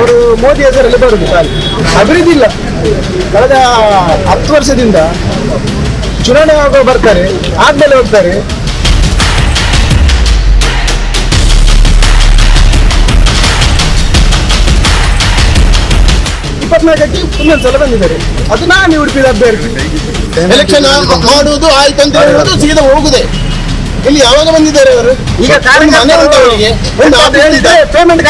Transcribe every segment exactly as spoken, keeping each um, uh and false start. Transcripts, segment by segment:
ಅವರು ಮೋದಿ ಹೆಸರಲ್ಲಿ ಬರುದು ಸಾಲಿ ಅಭಿವೃದ್ಧಿ ಇಲ್ಲ. ಕಳೆದ ಹತ್ತು ವರ್ಷದಿಂದ ಚುನಾವಣೆ ಆಗುವ ಬರ್ತಾರೆ, ಆದ್ಮೇಲೆ ಹೋಗ್ತಾರೆ. ಇಪ್ಪತ್ನಾಲ್ಕಕ್ಕೆ ಇನ್ನೊಂದ್ಸಲ ಬಂದಿದ್ದಾರೆ. ಅದು ನಾನು ಉಡುಪಿದ ಅಭ್ಯರ್ಥಿ. ಎಲೆಕ್ಷನ್ ಮಾಡುವುದು ಆಯ್ತು ಅಂತ ಹೇಳುವುದು ಸೀದಾ ಹೋಗುದೇ. ಇಲ್ಲಿ ಯಾವಾಗ ಬಂದಿದ್ದಾರೆ ಅವರು? ಈಗ ಪೇಮೆಂಟ್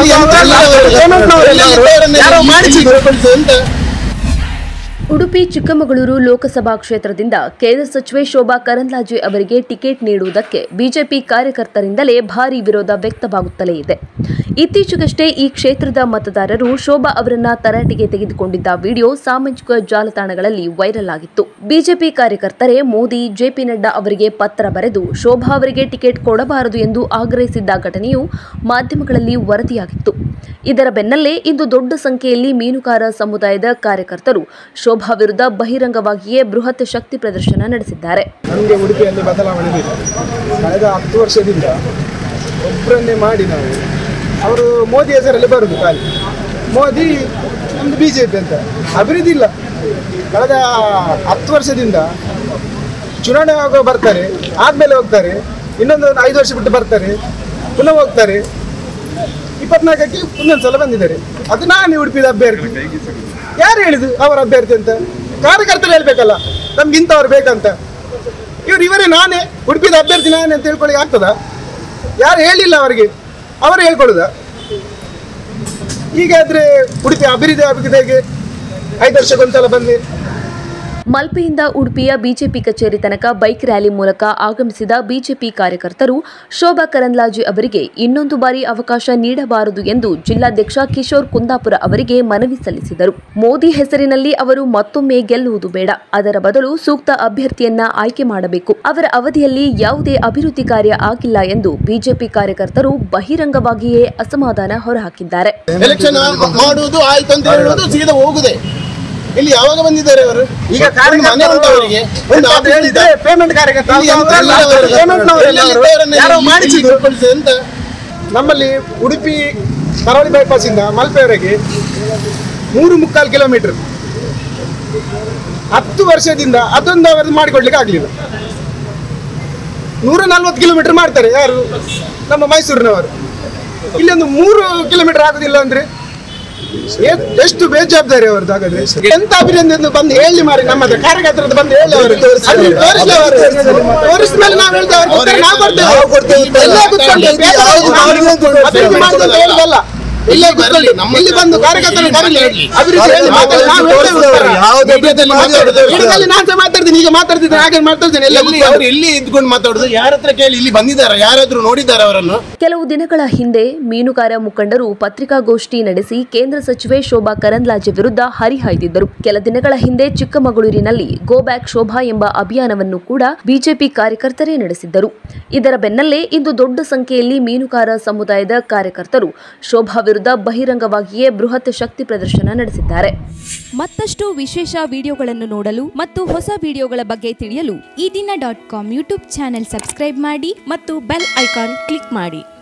ಉಡುಪಿ ಚಿಕ್ಕಮಗಳೂರು ಲೋಕಸಭಾ ಕ್ಷೇತ್ರದಿಂದ ಕೇಂದ್ರ ಸಚಿವೆ ಶೋಭಾ ಕರಂದ್ಲಾಜೆ ಅವರಿಗೆ ಟಿಕೆಟ್ ನೀಡುವುದಕ್ಕೆ ಬಿಜೆಪಿ ಕಾರ್ಯಕರ್ತರಿಂದಲೇ ಭಾರೀ ವಿರೋಧ ವ್ಯಕ್ತವಾಗುತ್ತಲೇ ಇದೆ. ಇತ್ತೀಚೆಗಷ್ಟೇ ಈ ಕ್ಷೇತ್ರದ ಮತದಾರರು ಶೋಭಾ ಅವರನ್ನ ತರಾಟೆಗೆ ತೆಗೆದುಕೊಂಡಿದ್ದ ವಿಡಿಯೋ ಸಾಮಾಜಿಕ ಜಾಲತಾಣಗಳಲ್ಲಿ ವೈರಲ್ ಆಗಿತ್ತು. ಬಿಜೆಪಿ ಕಾರ್ಯಕರ್ತರೇ ಮೋದಿ, ಜೆಪಿ ನಡ್ಡಾ ಅವರಿಗೆ ಪತ್ರ ಬರೆದು ಶೋಭಾ ಅವರಿಗೆ ಟಿಕೆಟ್ ಕೊಡಬಾರದು ಎಂದು ಆಗ್ರಹಿಸಿದ್ದ ಘಟನೆಯು ಮಾಧ್ಯಮಗಳಲ್ಲಿ ವರದಿಯಾಗಿತ್ತು. ಇದರ ಬೆನ್ನಲ್ಲೇ ಇಂದು ದೊಡ್ಡ ಸಂಖ್ಯೆಯಲ್ಲಿ ಮೀನುಗಾರ ಸಮುದಾಯದ ಕಾರ್ಯಕರ್ತರು ಶೋಭಾ ವಿರುದ್ಧ ಬಹಿರಂಗವಾಗಿಯೇ ಬೃಹತ್ ಶಕ್ತಿ ಪ್ರದರ್ಶನ ನಡೆಸಿದ್ದಾರೆ. ನಮಗೆ ಉಡುಪಿಯಲ್ಲಿ ಬದಲಾವಣೆ ಬೇಕು. ಕಳೆದ ಹತ್ತು ವರ್ಷದಿಂದ ಒಬ್ಬರನ್ನೇ ಮಾಡಿ ನಾವು ಅವರು ಮೋದಿ ಹೆಸರಲ್ಲಿ ಬರುದು ಖಾಲಿ. ಮೋದಿ ನಮ್ದು ಬಿಜೆಪಿ ಅಂತ ಅಭಿವೃದ್ಧಿ ಇಲ್ಲ. ಕಳೆದ ಹತ್ತು ವರ್ಷದಿಂದ ಚುನಾವಣೆ ಆಗುವ ಬರ್ತಾರೆ, ಆದ್ಮೇಲೆ ಹೋಗ್ತಾರೆ. ಇನ್ನೊಂದು ಐದು ವರ್ಷ ಬಿಟ್ಟು ಬರ್ತಾರೆ, ಪುನಃ ಹೋಗ್ತಾರೆ. ಇಪ್ಪತ್ನಾಲ್ಕಕ್ಕೆ ಇನ್ನೊಂದ್ಸಲ ಬಂದಿದ್ದಾರೆ. ಅದು ನಾನು ಉಡುಪಿದ ಅಭ್ಯರ್ಥಿ. ಯಾರು ಹೇಳಿದ್ರು ಅವರ ಅಭ್ಯರ್ಥಿ ಅಂತ? ಕಾರ್ಯಕರ್ತರು ಹೇಳ್ಬೇಕಲ್ಲ ನಮ್ಗೆ ಇಂಥವ್ರು ಬೇಕಂತ. ಇವ್ರು ಇವರೇ ನಾನೇ ಉಡುಪಿದ ಅಭ್ಯರ್ಥಿ ನಾನೇ ಅಂತ ಹೇಳ್ಕೊಳ್ಳಿ ಆಗ್ತದ? ಯಾರು ಹೇಳಿಲ್ಲ ಅವರಿಗೆ, ಅವರು ಹೇಳ್ಕೊಳ್ಳುದ? ಹೀಗಾದ್ರೆ ಉಡುಪಿ ಅಭಿವೃದ್ಧಿ ಆಗಿದೆ ಹೇಗೆ? ಐದು ವರ್ಷಕ್ಕೊಂದ್ಸಲ ಬಂದು ಮಲ್ಪೆಯಿಂದ ಉಡುಪಿಯ ಬಿಜೆಪಿ ಕಚೇರಿ ತನಕ ಬೈಕ್ ರ್ಯಾಲಿ ಮೂಲಕ ಆಗಮಿಸಿದ ಬಿಜೆಪಿ ಕಾರ್ಯಕರ್ತರು ಶೋಭಾ ಕರಂದ್ಲಾಜೆ ಅವರಿಗೆ ಇನ್ನೊಂದು ಬಾರಿ ಅವಕಾಶ ನೀಡಬಾರದು ಎಂದು ಜಿಲ್ಲಾಧ್ಯಕ್ಷ ಕಿಶೋರ್ ಕುಂದಾಪುರ ಅವರಿಗೆ ಮನವಿ ಸಲ್ಲಿಸಿದರು. ಮೋದಿ ಹೆಸರಿನಲ್ಲಿ ಅವರು ಮತ್ತೊಮ್ಮೆ ಗೆಲ್ಲುವುದು ಬೇಡ, ಅದರ ಬದಲು ಸೂಕ್ತ ಅಭ್ಯರ್ಥಿಯನ್ನ ಆಯ್ಕೆ ಮಾಡಬೇಕು. ಅವರ ಅವಧಿಯಲ್ಲಿ ಯಾವುದೇ ಅಭಿವೃದ್ಧಿ ಕಾರ್ಯ ಆಗಿಲ್ಲ ಎಂದು ಬಿಜೆಪಿ ಕಾರ್ಯಕರ್ತರು ಬಹಿರಂಗವಾಗಿಯೇ ಅಸಮಾಧಾನ ಹೊರಹಾಕಿದ್ದಾರೆ. ಎಲೆಕ್ಷನ್ ಮಾಡುವುದು ಆಯ್ತು ಅಂತ ಹೇಳುವುದು ಸೀದಾ ಹೋಗುದೇ. ಇಲ್ಲಿ ಯಾವಾಗ ಬಂದಿದ್ದಾರೆ ಅವರು? ಈಗ ಪೇಮೆಂಟ್ ನಮ್ಮಲ್ಲಿ ಉಡುಪಿ ಕರಾವಳಿ ಬೈಪಾಸ್ ಇಂದ ಮಲ್ಪೆವರೆಗೆ ಮೂರು ಮುಕ್ಕಾಲು ಕಿಲೋಮೀಟರ್ ಹತ್ತು ವರ್ಷದಿಂದ ಅದೊಂದು ಅವರು ಮಾಡಿಕೊಡ್ಲಿಕ್ಕೆ ಆಗ್ಲಿಲ್ಲ. ನೂರ ನಲ್ವತ್ತು ಕಿಲೋಮೀಟರ್ ಮಾಡ್ತಾರೆ ಯಾರು? ನಮ್ಮ ಮೈಸೂರಿನವರು. ಇಲ್ಲಿ ಒಂದು ಮೂರು ಕಿಲೋಮೀಟರ್ ಆಗುದಿಲ್ಲ ಅಂದ್ರೆ ಎಷ್ಟು ಬೇಜವಾಬ್ದಾರಿ ಅವ್ರದ್ದು. ಹಾಗಾದ್ರೆ ಎಂತ ಅಭಿನಂದನೆ ಬಂದು ಹೇಳಿ ಮಾರಿ, ನಮ್ಮ ಕಾರ್ಯಕರ್ತರದ್ದು ಬಂದು ಹೇಳಿ ಅವರು ತೋರಿಸಿದ ಮೇಲೆ ನಾವು ಹೇಳ್ತೇವೆ, ನಾವು ಕೊಡ್ತೇವೆ. ಹೇಳಿದಲ್ಲ ಇಲ್ಲೇ ಕೂತ್ಕೊಳ್ಳಿ, ಇಲ್ಲಿ ಬಂದು ಕಾರ್ಯಕರ್ತರು ನಾನ್ ಮಾತಾಡ್ತೀನಿ, ಈಗ ಮಾತಾಡ್ತಿದ್ದೇನೆ, ಹಾಗೆ ಮಾತಾಡ್ತೇನೆ. ಎಲ್ಲಿ ಇದ್ಕೊಂಡು ಮಾತಾಡುದು? ಯಾರ ಹತ್ರ ಕೇಳಿ? ಇಲ್ಲಿ ಬಂದಿದ್ದಾರೆ, ಯಾರಾದ್ರೂ ನೋಡಿದ್ದಾರೆ ಅವರನ್ನು? ಕೆಲವು ದಿನಗಳ ಹಿಂದೆ ಮೀನುಗಾರ ಮುಖಂಡರು ಪತ್ರಿಕಾಗೋಷ್ಠಿ ನಡೆಸಿ ಕೇಂದ್ರ ಸಚಿವೆ ಶೋಭಾ ಕರಂದ್ಲಾಜೆ ವಿರುದ್ಧ ಹರಿಹಾಯ್ದಿದ್ದರು. ಕೆಲ ದಿನಗಳ ಹಿಂದೆ ಚಿಕ್ಕಮಗಳೂರಿನಲ್ಲಿ ಗೋ ಬ್ಯಾಕ್ ಶೋಭಾ ಎಂಬ ಅಭಿಯಾನವನ್ನು ಕೂಡ ಬಿಜೆಪಿ ಕಾರ್ಯಕರ್ತರೇ ನಡೆಸಿದ್ದರು. ಇದರ ಬೆನ್ನಲ್ಲೇ ಇಂದು ದೊಡ್ಡ ಸಂಖ್ಯೆಯಲ್ಲಿ ಮೀನುಗಾರ ಸಮುದಾಯದ ಕಾರ್ಯಕರ್ತರು ಶೋಭಾ ವಿರುದ್ಧ ಬಹಿರಂಗವಾಗಿಯೇ ಬೃಹತ್ ಶಕ್ತಿ ಪ್ರದರ್ಶನ ನಡೆಸಿದ್ದಾರೆ. ಮತ್ತಷ್ಟು ವಿಶೇಷ ವಿಡಿಯೋಗಳನ್ನು ನೋಡಲು ಮತ್ತು ಹೊಸ ವಿಡಿಯೋಗಳ ಬಗ್ಗೆ ತಿಳಿಯಲು Ee Dina dot com YouTube channel subscribe ಮಾಡಿ ಮತ್ತು ಬೆಲ್ ಐಕಾನ್ ಕ್ಲಿಕ್ ಮಾಡಿ.